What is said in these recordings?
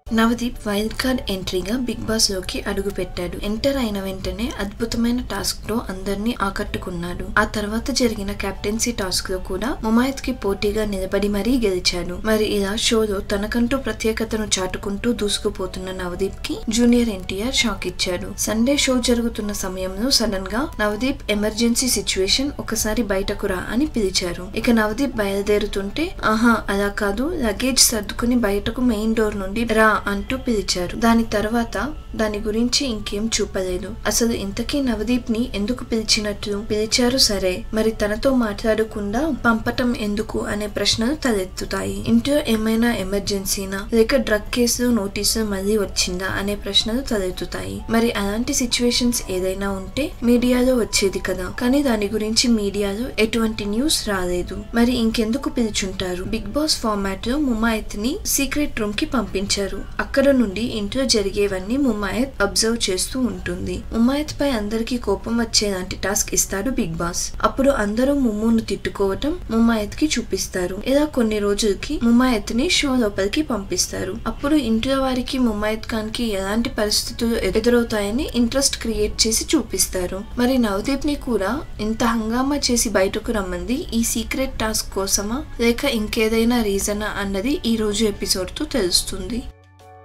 Navdeep wild card ఎంట్రీగా Bigg Boss లోకి అడుగు పెట్టాడు. ఎంటర్ అయిన వెంటనే అద్భుతమైన టాస్క్ తో అందరినీ ఆకట్టుకున్నాడు. ఆ తర్వాత జరిగిన కెప్టెన్సీ టాస్క్ లో కూడా ముమాయత్ కి పోటీగా నిలబడి మరీ గెలిచాడు. మరి ఇలా షోలో తనకంటూ ప్రత్యేకతను చాటుకుంటూ దూసుకుపోతున్న నవదీప్ కి జూనియర్ ఎన్టీఆర్ షాక్ ఇచ్చాడు. సండే షో జరుగుతున్న సమయంలో సడన్ గా నవదీప్ ఎమర్జెన్సీ సిచ్యువేషన్, ఒకసారి బయటకు రా అని పిలిచారు. ఇక నవదీప్ బయలుదేరుతుంటే ఆహా అలా కాదు, లగేజ్ సర్దుకుని బయటకు మెయిన్ డోర్ నుండి రా అంటూ పిలిచారు. దాని తర్వాత దాని గురించి ఇంకేం చూపలేదు. అసలు ఇంతకీ నవదీప్ ని ఎందుకు పిలిచినట్లు? పిలిచారు సరే, మరి తనతో మాట్లాడకుండా పంపటం ఎందుకు అనే ప్రశ్నలు తలెత్తుతాయి. ఇంట్లో ఏమైనా ఎమర్జెన్సీనా, లేక డ్రగ్ కేసు నోటీసు మళ్ళీ వచ్చిందా అనే ప్రశ్నలు తలెత్తుతాయి. మరి అలాంటి సిచ్యువేషన్స్ ఏదైనా ఉంటే మీడియాలో వచ్చేది కదా, కానీ దాని గురించి మీడియాలో ఎటువంటి న్యూస్ రాలేదు. మరి ఇంకెందుకు పిలుచుంటారు? బిగ్ బాస్ ఫార్మాట్ లో ముమాయత్ ని సీక్రెట్ రూమ్ కి పంపించారు. అక్కడ నుండి ఇంట్లో జరిగేవన్నీ ముమాయత్ అబ్జర్వ్ చేస్తూ ఉంటుంది. ముమాయత్ పై అందరికీ కోపం వచ్చేలాంటి టాస్క్ ఇస్తాడు బిగ్ బాస్. అప్పుడు అందరూ ముమ్మును తిట్టుకోవటం ముమాయత్ కి చూపిస్తారు. ఇలా కొన్ని రోజులకి ముమాయత్ ని షో లోపలికి పంపిస్తారు. అప్పుడు ఇంట్లో వారికి ముమాయత్ ఖాన్ కి ఎలాంటి పరిస్థితులు ఎదురవుతాయని ఇంట్రెస్ట్ క్రియేట్ చేసి చూపిస్తారు. మరి నవదీప్ ని కూడా ఇంత హంగామా చేసి బయటకు రమ్మంది ఈ సీక్రెట్ టాస్క్ కోసమా, లేక ఇంకేదైనా రీజనా అన్నది ఈ రోజు ఎపిసోడ్ తో తెలుస్తుంది.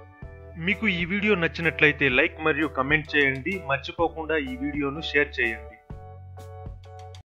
మీకు ఈ వీడియో నచ్చినట్లయితే లైక్ మరియు కమెంట్ చేయండి. మర్చిపోకుండా ఈ వీడియోను షేర్ చేయండి.